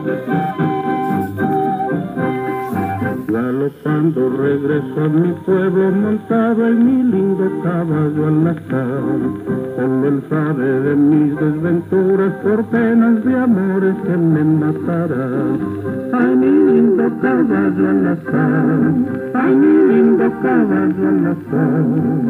Galopando regreso a mi pueblo montado en mi lindo caballo al azar. Solo él sabe de mis desventuras por penas de amores que me matarán. Ay, mi lindo caballo al azar, ay, mi lindo caballo al azar.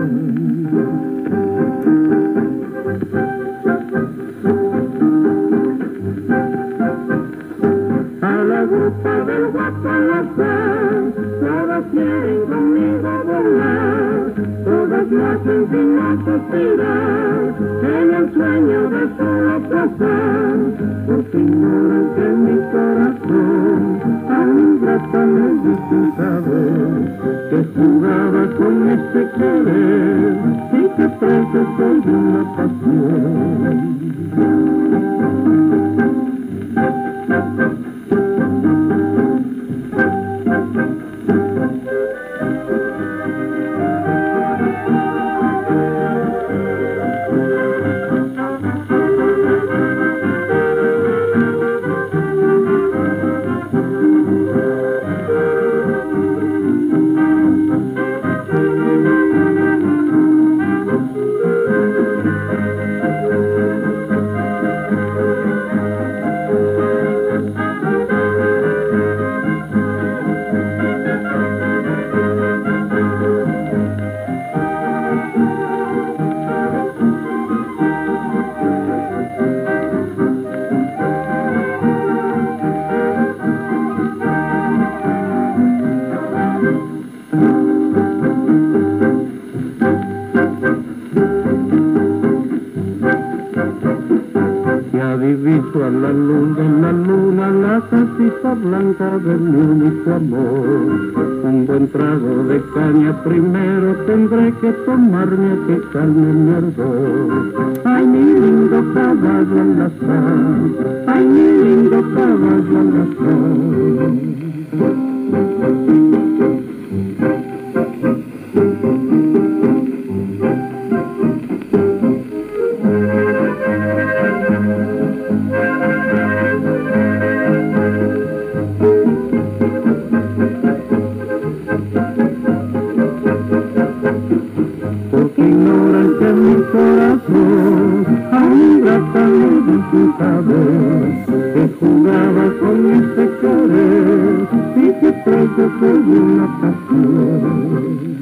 A la grupa del Guapalazar, todas quieren conmigo volar, todas me hacen sin no suspirar, en el sueño de solo pasar, porque ignoran que mi corazón a un grata me dice saber, que jugaba con este querer, y que preso soy de una pasión. Diviso a la luz de la luna la casita blanca de mi único amor. Un buen trago de caña primero tendré que tomarme a que calme mi ardor. Ay, mi lindo caballo al azar, ay, mi lindo caballo al azar. Porque ignoran que mi corazón a un grata me dice saber, que jugaba con este querer y que preso soy una pasión.